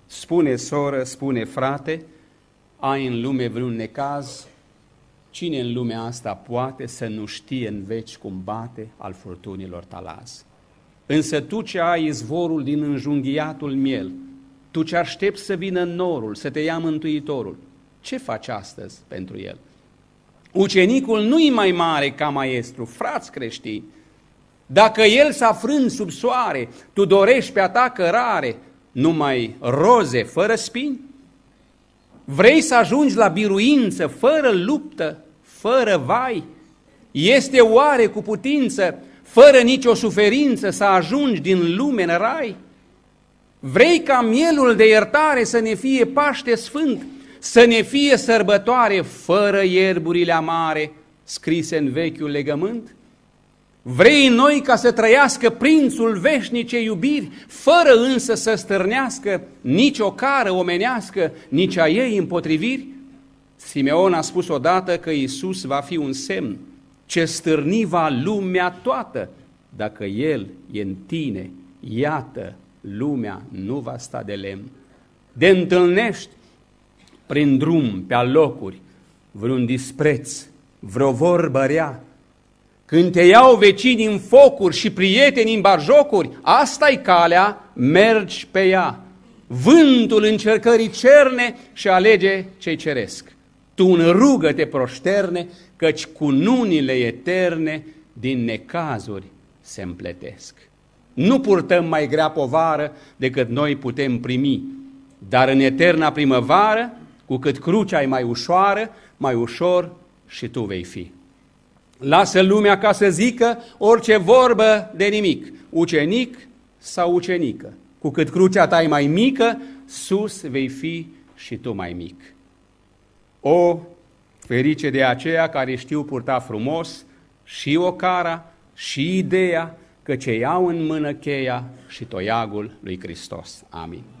Spune soră, spune frate, ai în lume vreun necaz? Cine în lumea asta poate să nu știe în veci cum bate al furtunilor talaz? Însă tu ce ai izvorul din înjunghiatul miel, tu ce aștepți să vină norul, să te ia Mântuitorul, ce faci astăzi pentru el? Ucenicul nu-i mai mare ca maestru, frați creștini. Dacă el s-a frânt sub soare, tu dorești pe-a ta cărare numai roze fără spini? Vrei să ajungi la biruință, fără luptă, fără vai? Este oare cu putință, fără nicio suferință, să ajungi din lume în rai? Vrei ca mielul de iertare să ne fie Paște Sfânt, să ne fie sărbătoare fără ierburile amare scrise în vechiul legământ? Vrei în noi ca să trăiască prințul veșnicei iubiri, fără însă să stârnească nici o cară omenească, nici a ei împotriviri? Simeon a spus odată că Iisus va fi un semn ce stârni va lumea toată. Dacă El e în tine, iată, lumea nu va sta de lemn. De întâlnești prin drum, pe alocuri, vreun dispreț, vreo vorbă rea, când te iau vecinii în focuri și prietenii în batjocuri, asta-i calea, mergi pe ea. Vântul încercării cerne și alege ce-i ceresc. Tu în rugă te proșterne, căci cununile eterne din necazuri se împletesc. Nu purtăm mai grea povară decât noi putem primi, dar în eterna primăvară, cu cât crucea e mai ușoară, mai ușor și tu vei fi. Lasă lumea ca să zică orice vorbă de nimic, ucenic sau ucenică. Cu cât crucea ta e mai mică, sus vei fi și tu mai mic. O, ferice de aceea care știu purta frumos și ocara și ideea că ce iau în mână cheia și toiagul lui Hristos. Amin.